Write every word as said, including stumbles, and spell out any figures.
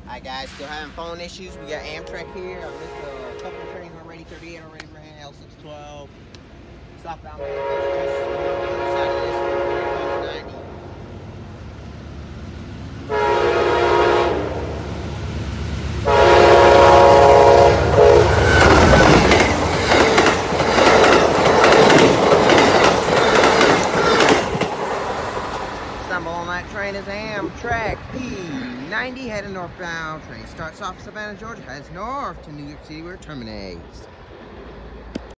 Alright guys, still having phone issues. We got Amtrak here. I missed a couple of trains already. thirty-eight already ran, L six twelve. Southbound manifest. Side of this, P ninety. On that train is Amtrak P ninety heading northbound. Train starts off Savannah, Georgia, heads north to New York City where it terminates.